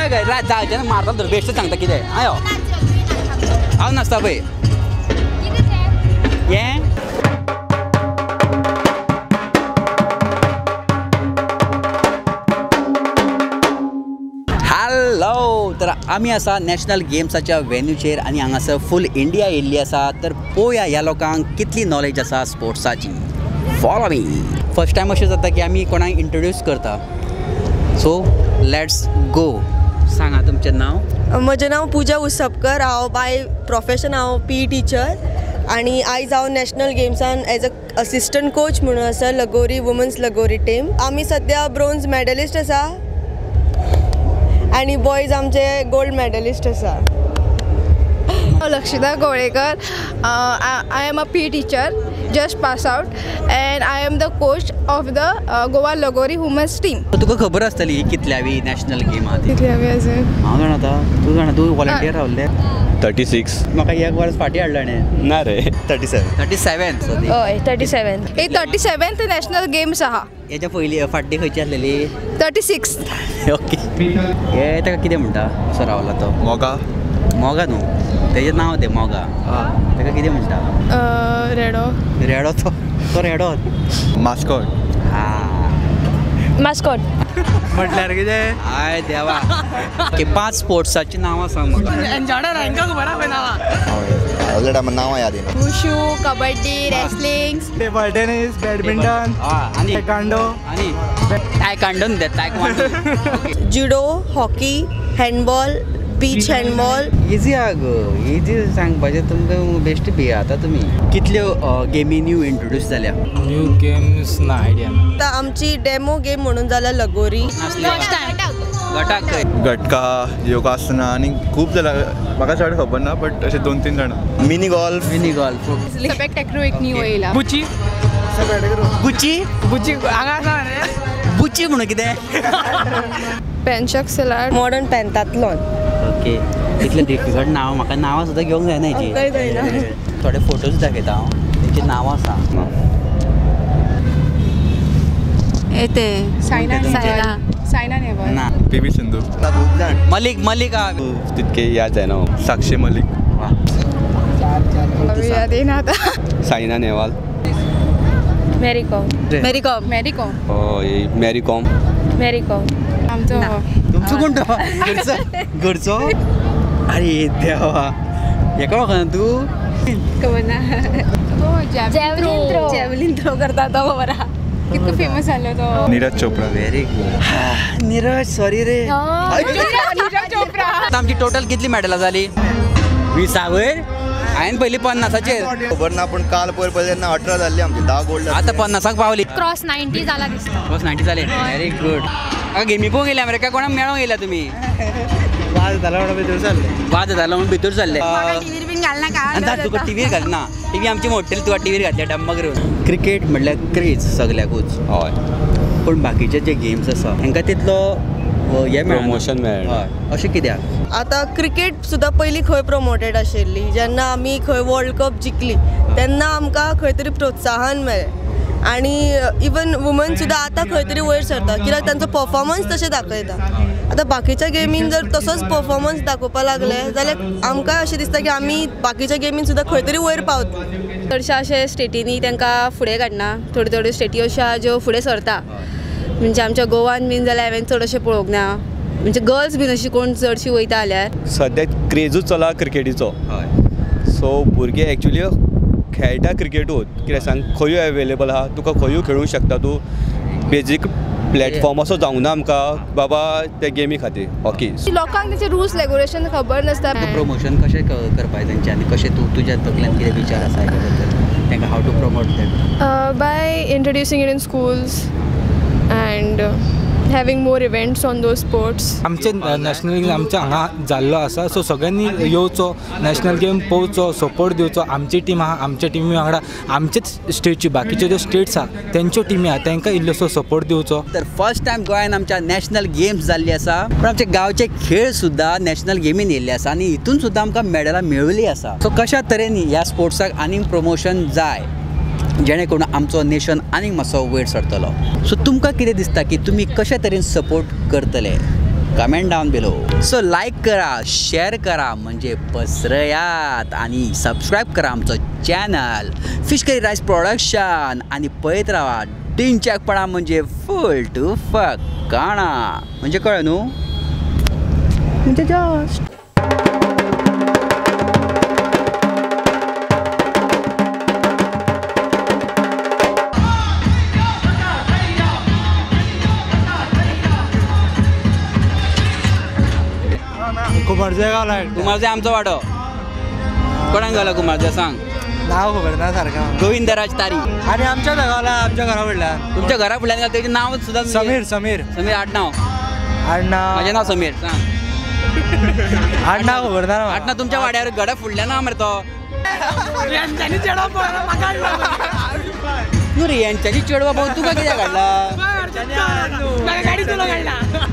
काय जायचे ना मारता तर बेस्ट सांगता कितें आयो हांव नासता पळय हें हॅलो तर आमी आसा नॅशनल गेम्साच्या वेन्यूचेर आनी हांगासर फूल इंडिया येयल्ली आसा तर पळोवया ह्या लोकांक कितली नॉलेज आसा स्पोर्ट्साची फॉलो मी फर्स्ट टायम अशें जाता की आमी कोणाक इंट्रोड्यूस करता सो लेट्स गो सांगा तुमचें नांव म्हजें नांव पुजा उसपकर हांव बाय प्रोफेशन हांव PE टिचर आनी आयज हांव नॅशनल गेम्सान एज अ असिस्टंट कोच म्हणून आसा लगोरी वुमन्स लगोरी टीम आमी सद्या ब्रोन्ज मेडलिस्ट आसा आनी बॉयज आमचे गोल्ड मेडलिस्ट आसा Lakshita Golekar I am a PE teacher just pass out and I am the coach of the Goa Lagori women's team. तुका खबर आसतली कितल्यावी नॅशनल गेम आहा ती हांव जाणा तूं वॉलंटियर रावल्ले 36 म्हाका एक वर्स फाटी हाडला ना रे 37 हय 37 ही 37th नॅशनल गेम्स आहा हेच्या पयलीं फाटी खंयची आसलेली 36 ओके हे ताका कितें म्हणटा असो रावला तो मोगा न्हू तेजें नांव तें मोगा ताका कितें म्हणटा रेडो तो रेडो मास्कॉट मास्कॉट म्हटल्यार कितें हाय देवा ओके 5 स्पोर्ट्साची नांवां सांग म्हाका नांव याद येना wushu kabaddi wrestling table tennis badminton आनी टायकांडो न्हू taekwondo judo hockey handball beach handball इजी आहा गो इजी सांगपाचें तुमकां बेश्ट बी आता तुमी कितल्यो गेमी न्यू इंट्रोड्यूस जाल्या न्यू गेम्स ना आयडिया आतां आमची डेमो गेम म्हणून जाल्या लगोरी गटाक गटका योगासना आनी खूब जाल्यार म्हाका चड खबर ना बट अशे 2-3 जाणां मिनी गॉल्फ सपेक टेक्नो एक न्यू येयला बुची हांगा बुची म्हणून कितें पेन्शक सलाड मॉडर्न पेंटाथलॉन ओके इतलें डिफिकल्ट नांव म्हाका नांवां सुद्दां घेवंक जायना हेची थोडे फोटोज दाखयता हांव तेंची नांवां सांग सायना नेहवाल ना PV सिंधू मलिक तितके याद जायना साक्षी मलिक याद येना आता सायना नेहवाल मेरी कॉम मॅरी कॉम आमचो तुमचो कोण तो घरचो अरे देवा हेका वळखना तूं खबर ना जॅवलिन थ्रो करता तो बरा कितको फेमस जालो तो Neeraj Chopra very good Neeraj sorry रे नीरज चोपडा आमची टोटल कितली मेडलां जाली 20 वयर हांवें पयलीं 50चेर खबर ना पूण काल पयर तेन्ना 18 जाल्ली आमची 10 गोल्ड आतां 50 पावली क्रॉस 90 जाला दिसता क्रॉस 90 जाले व्हेरी गुड गेमी पळोवंक गेले अमेरिका कोणाक मेळोंक गेल्या तुमी वाद जाला म्हणून भितर सरले टीव्हीर बीन घालना तुका टीव्हीर घालना टीव्ही आमची मोडटली तुका टीव्हीर घातल्या डम्मा करून क्रिकेट म्हणल्यार क्रेज सगल्याकूच हय पूण बाकीचे जे गेम्स आसा तांकां तितलो हे प्रमोशन मेळना हय अशें कित्याक आतां क्रिकेट सुद्दां पयलीं खंय प्रमोटेड आशिल्ली जेन्ना आमी खंय वर्ल्ड कप जिखली तेन्ना आमकां खंय तरी प्रोत्साहन मेळ्ळें आनी इवन वुमन सुद्दां आतां खंय तरी वयर सरता कित्याक तांचो परफॉर्मन्स तशें दाखयता आतां बाकीच्या गेमीन जर तसोच परफॉर्मन्स दाखोवपाक लागले जाल्यार आमकां अशें दिसता की आमी बाकीच्या गेमीन सुद्दां खंय तरी वयर पावता चडशा अशे स्टेटींनी तांकां फुडें काडना थोड्यो स्टेटी अशा ज्यो फुडें सरता म्हणजे आमच्या गोवान बीन जाल्यार हांवें चड अशें पळोवंक ना म्हणजे गर्ल्स बीन अशी कोण चडशी वयता जाल्यार सद्याक क्रेजूच चला क्रिकेटीचो सो भुरगे एक्चुली खेळटा क्रिकेटूच कित्याक सांग खंयूय अवेलेबल आहा तुका खंयूय खेळूंक शकता तूं बेजीक प्लॅटफॉर्म असो जावंक ना आमकां बाबा त्या गेमी खातीर हॉकी लोकांक त्याचे रुल्स रेग्युलेशन खबर नासता प्रमोशन कशें करपाचें तेंचे आनी कशें तूं तुज्या तकल्यान कितें विचार आसा हेच्या बद्दल तांकां have to promote that by introducing it in schools and having more events on those sports आमचे नॅशनल गेम आमच्या हांगा जाल्लो आसा सो सगळ्यांनी येवचो नॅशनल गेम पळोवचो सपोर्ट दिवचो आमची टीम आहा आमच्या टिमी वांगडा आमचेच स्टेटची बाकीच्यो ज्यो स्टेट्स आहा तेंच्यो टिमी आहा तांकां इल्लोसो सपोर्ट दिवचो तर फर्स्ट टायम गोंयान आमच्या नॅशनल गेम्स जाल्ली आसा पण आमचे गांवचे खेळ सुद्दां नॅशनल गेमीन येयल्ले आसा आनी हितून सुद्दां आमकां मेडलां मेळिल्लीं आसा सो कशा तरेन ह्या स्पोर्ट्साक आनीक प्रमोशन जाय जेणे करून आमचो नेशन आनीक मातसो वयर सरतलो सो तुमकां कितें दिसता की तुमी कशा तरेन सपोर्ट करतले comment down below. So like करा, शेअर करा म्हणजे पसरयात आणि सबस्क्राईब करा आमचं channel fish curry rice production आणि पळत राहा डिंचॅकपणा म्हणजे फुल टू फकाणा म्हणजे कळ न्हू म्हणजे जस्ट. कुमारजे गावला कुमारजे आमचो वाडो कोणाक घाला कुमारजे सांग. नाव खबर ना सारखं. गोविंदराज तारी. आणि आमच्या गावाला आमच्या घरा फुडल्यान. तुमच्या घरा फुडल्यान त्याचे नाव सुद्धा समीर समीर समीर आडनाव. माझे नाव समीर सांग. आडनाव खबर ना. आडनाव तुमच्या वाड्यावर गडा फुडल्या ना मरे तो. रे यांच्याची चेडवा भाऊ तुका कित्याक काडला.